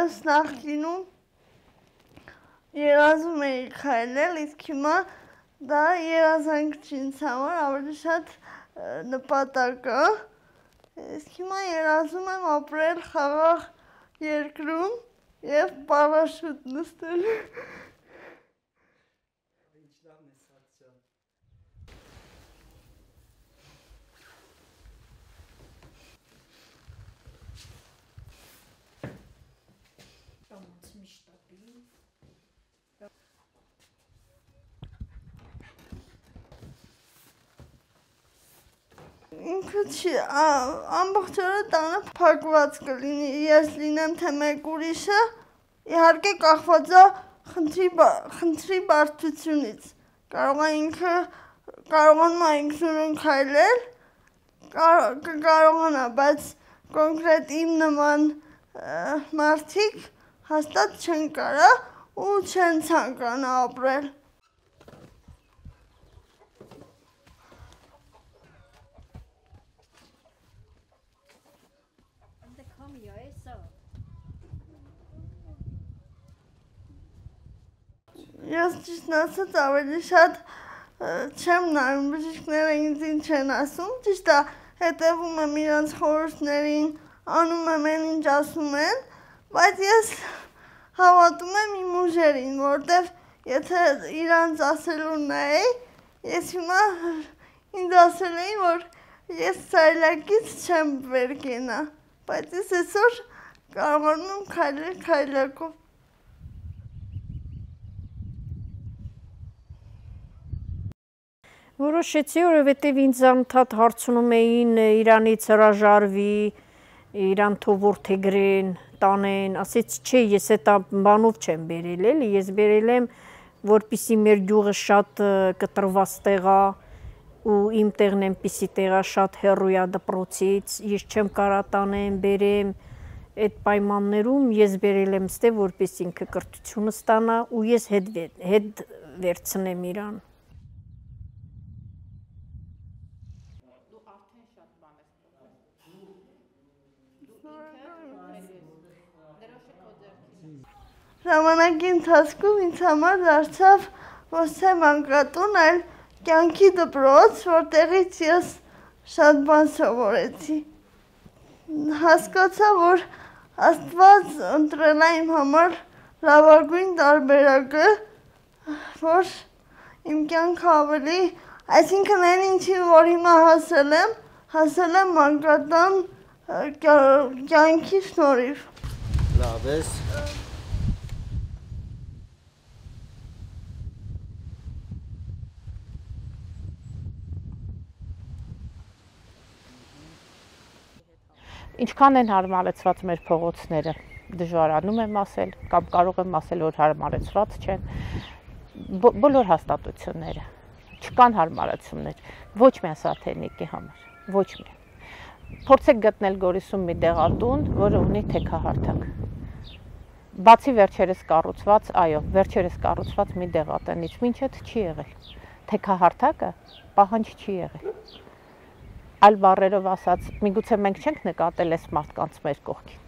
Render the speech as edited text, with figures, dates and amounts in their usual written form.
ես նախկինում երազում էի քայլել, իսկ հիմա դա երազանք չի ինձ համար, ավելի շատ նպատակ է։ Իսկ հիմա երազում եմ ապրել խաղաղ երկրում եւ պարաշուտ նստել։ Ինքը չի, ամբողջ օրը տանը փակված կլինի, ես լինեմ թե մեկ ուրիշը, իհարկե կախված է խնդրի բարդությունից, կարողանում է ինքնուրույն քայլել, կկարողանա, բայց կոնկրետ իմ նման մարդիկ հաստատ չեն կարա ու չեն ցանկանա ապրել։ Ես ճիշտն ասած ավելի շատ չեմ նայում բժիշկները ինձ ինչ են ասում, ճիշտ է հետևում եմ իրանց խորհուրդներին, անում եմ այն ինչ ասում են, բայց ես հավատում եմ իմ ուժերին, որտեվ եթե իրանց ասելուն նայեի, ես հիմա ինձ ասել էի, որ ես սայլակից չեմ վեր կենա, բայց ես այսօր կարողանում եմ քայլել քայլակով։ Որոշեցի, որովհետև ինձ անընդհատ հարցնում էին Իրանից հրաժարվի, Իրան թող որդեգրեն, տանեն, ասեց չէ, ես այդ բանով չեմ բերել էլի, ես բերել եմ, որպեսզի մեր գյուղը շատ կտրված տեղ է ու իմ տեղն այնպիսի տեղ է շատ հեռու է դպրոցից, ես չեմ կարա տանեմ, բերեմ, այդ պայմաններում ես բերել եմ ստե, որպեսզի ինքը կրթությունը ստանա ու ես հետ վերցնեմ իրան։ Ժամանակի ընթացքում ինձ համար դարձավ ոչ թե մանկատուն, այլ կյանքի դպրոց, որտեղից ես շատ բան սովորեցի։ Հասկացա, որ Աստված ընտրել է իմ համար լավագույն տարբերակը, որ իմ կյանքը ավելի, այսինքն այն ինչին, որ հիմա հասել եմ մանկատան կյանքի շնորհիվ։ Լավ ես։ Ինչքան են հարմարեցված մեր փողոցները, դժվարանում եմ ասել, կամ կարող եմ ասել, որ հարմարեցված չեն, բոլոր հաստատությունները, չկան հարմարեցումներ, ոչ միայն Սաթենիկի համար, ոչ միայն։ Փորձեք գտնել Գորիսում մի դեղատուն, որը ունի թեքահարթակ։ Բացի վերջերս կառուցված, այո, վերջերս կառուցված մի դեղատանից, մինչ այդ չի եղել։ Թեքահարթակը պահանջ չի եղել։ Այլ բառերով ասած, միգուցե մենք չենք նկատել այս մարդկանց մեր կողքին,